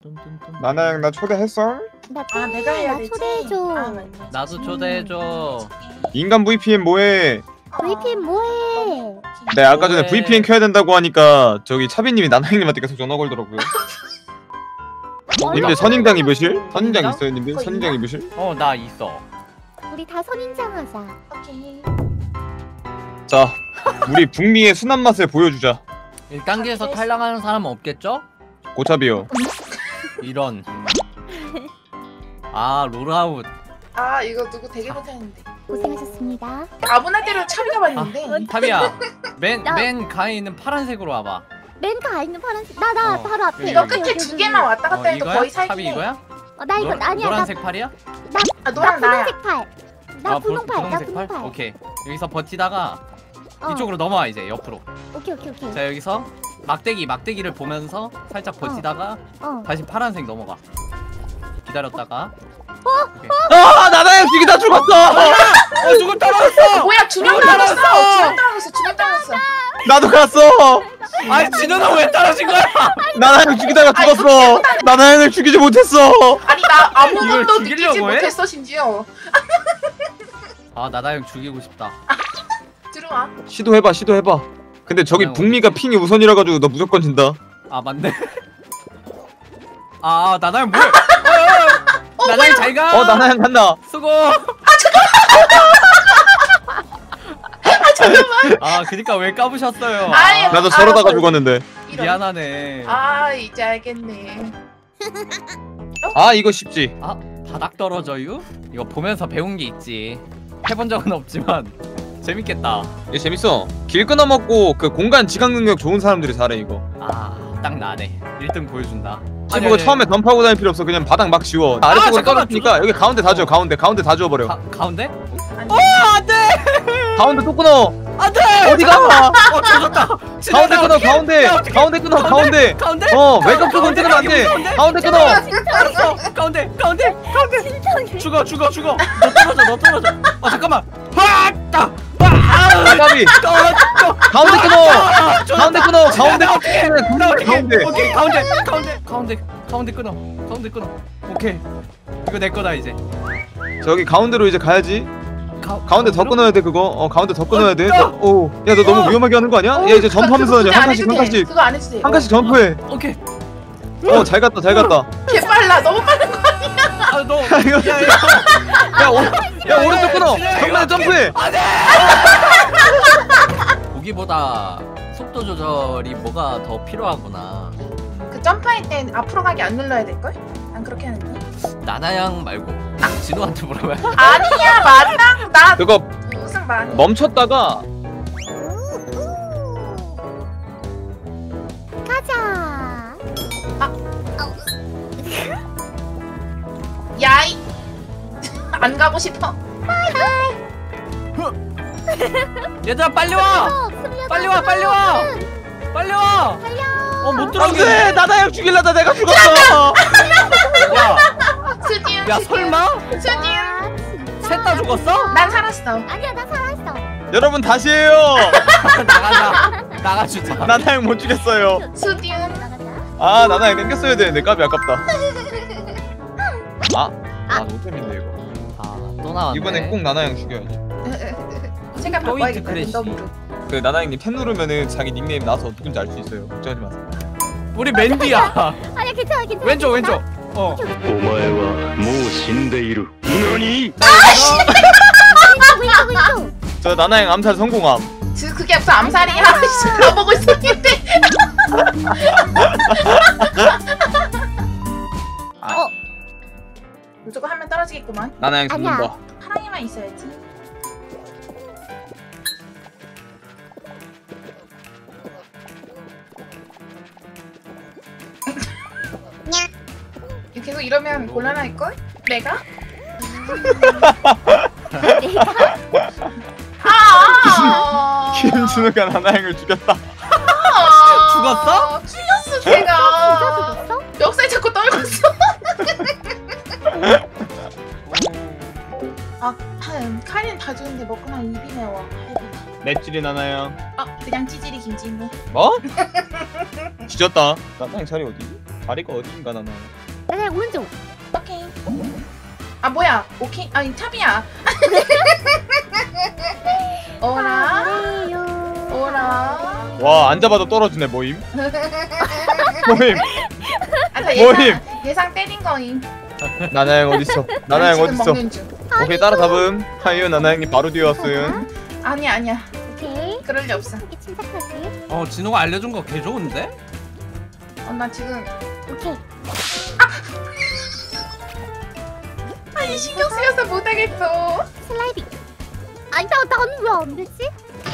나나양 나 초대했어? 나 내가 해야 되지. 초대해줘. 맞네. 나도 초대해줘. 인간 VPN 뭐해? VPN 뭐해? 네 아까 전에 뭐해? VPN 켜야 된다고 하니까 저기 차비님이 나나양님한테 계속 전화 걸더라고요. 님들 선인장 입으실? 선인장 있어요 님들? 그거 선인장 있나? 입으실? 나 있어. 우리 다 선인장하자. 오케이. 자 우리 북미의 순한 맛을 보여주자. 1단계에서 탈락하는 사람은 없겠죠? 고차비요. 이런. 아 롤아웃. 아 이거 누구 되게 못하는데. 고생하셨습니다. 아무나대로 참가 봤는데. 타비야. 맨 나- 가에 있는 파란색으로 와봐. 맨 가 있는 파란색. 나 어, 바로 앞에. 이거 여기, 끝에 여기, 두 여기. 개만 왔다 갔다 해도 이거야? 거의 타비 살긴 해. 이거야? 나 이거 아니야. 노란색 팔이야? 아 나 노랑 나야. 분홍색 팔. 나 분홍팔. 나 분홍색 팔? 분홍팔. 오케이. 여기서 버티다가 어. 이쪽으로 넘어와 이제 옆으로. 오케이. 자 여기서 막대기를 보면서 살짝 버티다가 다시 파란색 넘어가. 기다렸다가. 오케이. 아 나나양 죽이다 죽었어! 누굴 떨어졌어! 뭐야 두 명 누구 떨어졌어. 떨어졌어? 두 명 떨어졌어. 나도 갔어! 아니 진우는 왜 떨어진 거야? 나나양 죽이다가 죽었어! 나나양을 죽이지 못했어! 아니 나 이걸 아무것도 느끼지 죽이려고 해? 못했어 심지어. 아 나다형 죽이고 싶다. 들어와. 시도해봐. 근데 저기 나나양 북미가 핑이 우선이라 가지고 너 무조건 진다. 아 맞네. 아 나다형 뭐야? 나다형 잘 가. 나나양 간다. 수고. 잠깐만. 아 그니까 왜 까부셨어요? 아이, 나도 저러다가 알았어. 죽었는데. 이런. 미안하네. 아 이제 알겠네. 아 이거 쉽지. 아 바닥 떨어져요? 이거 보면서 배운 게 있지. 해본 적은 없지만 재밌겠다. 이거 재밌어. 길 끊어먹고 그 공간 지각 능력 좋은 사람들이 잘해 이거. 아 딱 나네. 1등 보여준다. 치보고 처음에 덤프하고 다닐 필요 없어. 그냥 바닥 막 지워. 아래쪽으로 잠깐만, 떨어지니까 여기 가운데 다 지워. 가운데 다 지워버려. 가운데? 아니, 가운데 또 끊어. 안돼! 어디가? 조졌다. 가운데 끊어. 가운데 끊어. 가운데. 가운데? 외곽 쪽은 끊으면 안 돼. 가운데 끊어. 알았어. 가운데. 죽어. 너 떨어져. 아 잠깐만. 확! 아가비. 가운데 끊어. 가운데 끊어. 가운데 오케이 가운데 끊어. 오케이 이거 내 거다 이제. 저기 가운데로 이제 가야지. 가운데 더 끊어야 돼 그거. 가운데 더 끊어야 돼. 오, 야 너 너무 위험하게 하는 거 아니야? 얘 이제 점프하면서 이제 한 칸씩 그거 안 해도 돼. 한 칸씩 점프해. 오케이. 잘 갔다. 개 빨라. 너무 빨라. 아너 이거- 야 오른쪽 끊어. 정면에 점프해. 보기보다 속도 조절이 뭐가 더 필요하구나. 그 점프할 땐 앞으로 가기 안 눌러야 될 걸? 난 그렇게 하는데. 나나양 말고 진우한테 물어봐요. 아니야 맞나? 나 그거 무슨 말? 멈췄다가 가자. 야이. 안 가고 싶어. 얘들아 빨리 와. 빨리 와. 못 들어오게. 안돼. 나나양 죽일라다 내가 죽었어. 수지은. 야 설마? 수지은. 셋 다 죽었어? 난 살았어. 아니야 나 살았어. 여러분 다시 해요. 나가주자. 나나양 못 죽였어요. 수지은. 아 나나양 땡겼어야 되는데 까비 아깝다. 너무 재밌네 이거. 또 나왔네. 이번엔 꼭 나나양 죽여야지. 생각 포인트 바꿔야겠다. 크래시. 랜덤으로. 그 나나양님 탭 누르면은 자기 닉네임 나와서 누군지 알 수 있어요. 걱정하지 마세요. 우리 맨디야. 아니야 괜찮아. 왼쪽. お前はもう死んでいる。何？ 왼쪽. 저 나나양 암살 성공함. 그게 무슨 암살이야? 가보고 있었는데. 무조건 한 명 떨어지겠구만. 나나양 아니야. 죽는다. 사랑이만 있어야지. 계속 이러면 곤란할걸? 내가? 김진우가 나나양을 죽였다. 죽었어? 죽였어 진짜 제가. 죽었어? 멱살 자꾸 떨궜어. 카린 다 주는데 먹고만 입이 매워. 맵찔이 나나양. 그냥 찌질이 김진우. 뭐? 뒤졌다. 나나양 자리 어디? 다리가 어디인가 나나. 나나야 오른쪽. 오케이. 아 뭐야? 오케이. 아니 탑이야. 오라. 그래요. 오라. 와 앉아봐도 떨어지네 모임. 모임. 아, 다 모임. 예상 때린 거임. 나나양 어딨어? 나나양 지금 어딨어? 먹는 중. 오케이 따라잡음. 하이유 나나양님 바로 뛰어왔어요. 아니야. 오케이. 그럴 리 없어. 침착하게 침착하게. 진호가 알려준 거 개 좋은데? 나 지금 오케이. 아니 신경 쓰여서 못하겠어. 슬라이딩. 아니 나는 왜 안 되지?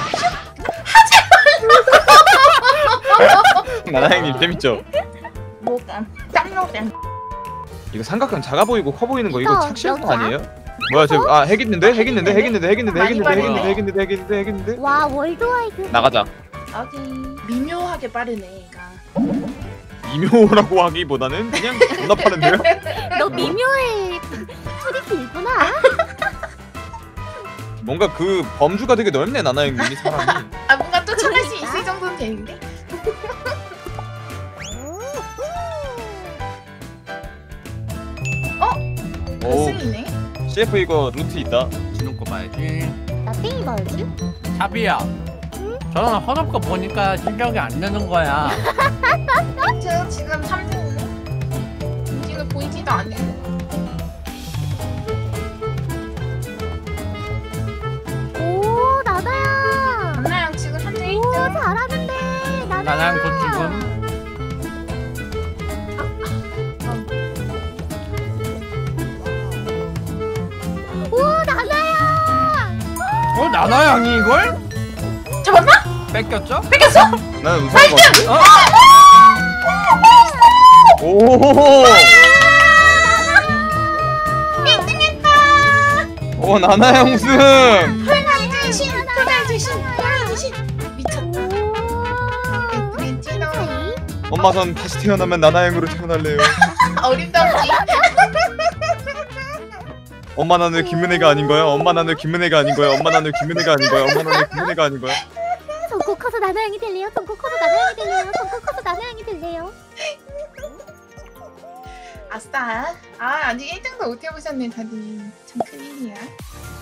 나나양님 재밌죠? 뭐가 짱로짱. 이거 삼각형 작아 보이고 커 보이는 거 이거 이거 착시한 거 여기야? 아니에요? 뭐야 핵 있는데? 핵 있는데? 많이 와 월드와이드. 나가자. 어디 미묘하게 빠르네 얘가. 이묘라고 하기보다는 그냥 존나 빠른데요? 너 미묘해. 소리 길구나. 뭔가 그 범주가 되게 넓네 나나양님이 사람이. 아 뭔가 또 참을 수 있을 정도는 되는데. 오 승이네. CF 이거 루트 있다. 진호 거 봐야지. 나 땡이 봐야지. 샤비야. 저런 허접 거 보니까 실력이 안 되는 거야. 저 지금 3등이네. 지금 보이지도 않네. 오 나나야. 안나양 지금 3등 오 1등. 잘하는데 나나야. 나랑 곧 죽음. 오 나나야. 나나양이 이걸? 잡았나? 뺏겼죠? 나는 우승한 거 같은데? 오. 1등했다. 오 나나양 우승. 신 미쳤다. 오. 렌치노. 엄마 전 다시 태어나면 나나양으로 태어날래요. 어림없지. 엄마 나는 김은혜가 아닌 거야. 엄마 나는 김은혜가 아닌 거야. 엄마 나는 김은혜가 아닌 거야. 엄마 나는 김은혜가 아닌 거야. 손코 커서 나나양이 될래요. 손코 커서 나나양이 될래요. 손코 커서 나나양이 될래요. 아싸. 아 아직 1등도 못 해보셨네 다들. 참 큰일이야.